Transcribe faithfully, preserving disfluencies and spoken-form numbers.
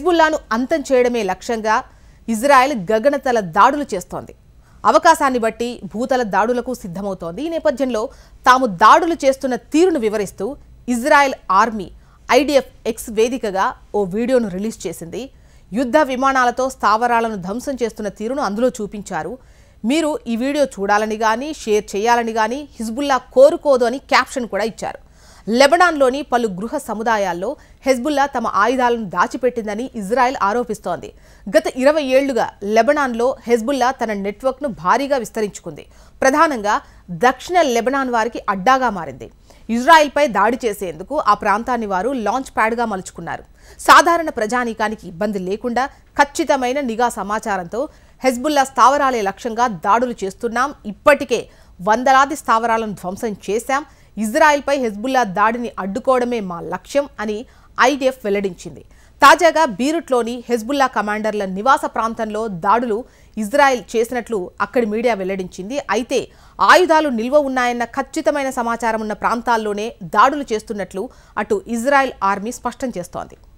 హెజ్బుల్లాను అంతం చేయడమే లక్ష్యంగా ఇజ్రాయెల్ గగనతల దాడులు చేస్తోంది. అవకాశాన్ని బట్టి భూతల దాడులకు సిద్ధమవుతోంది. ఈ నేపథ్యంలో తాము దాడులు చేస్తున్న తీరును వివరిస్తూ ఇజ్రాయెల్ ఆర్మీ ఐడిఎఫ్ ఎక్స్ వేదికగా ఓ వీడియోను రిలీజ్ చేసింది. యుద్ధ విమానాలతో స్థావరాలను ధ్వంసం చేస్తున్న తీరును అందులో చూపించారు. మీరు ఈ వీడియో చూడాలని కానీ షేర్ చేయాలని కానీ హిజ్బుల్లా కోరుకోదు అని క్యాప్షన్ కూడా ఇచ్చారు. లెబనాన్లోని పలు గృహ సముదాయాల్లో హెజ్బుల్లా తమ ఆయుధాలను దాచిపెట్టిందని ఇజ్రాయెల్ ఆరోపిస్తోంది. గత ఇరవై ఏళ్లుగా లెబనాన్లో హెజ్బుల్లా తన నెట్వర్క్ను భారీగా విస్తరించుకుంది. ప్రధానంగా దక్షిణ లెబనాన్ వారికి అడ్డాగా మారింది. ఇజ్రాయెల్పై దాడి చేసేందుకు ఆ ప్రాంతాన్ని వారు లాంచ్ ప్యాడ్గా మలుచుకున్నారు. సాధారణ ప్రజానీకానికి ఇబ్బంది లేకుండా ఖచ్చితమైన నిఘా సమాచారంతో హెజ్బుల్లా స్థావరాలే లక్ష్యంగా దాడులు చేస్తున్నాం. ఇప్పటికే వందలాది స్థావరాలను ధ్వంసం చేశాం. ఇజ్రాయెల్పై హెజ్బుల్లా దాడిని అడ్డుకోవడమే మా లక్ష్యం అని ఐడిఎఫ్ వెల్లడించింది. తాజాగా బీరుట్లోని హెజ్బుల్లా కమాండర్ల నివాస ప్రాంతంలో దాడులు ఇజ్రాయెల్ చేసినట్లు అక్కడి మీడియా వెల్లడించింది. అయితే ఆయుధాలు నిల్వ ఉన్నాయన్న ఖచ్చితమైన సమాచారం ఉన్న ప్రాంతాల్లోనే దాడులు చేస్తున్నట్లు అటు ఇజ్రాయెల్ ఆర్మీ స్పష్టం చేస్తోంది.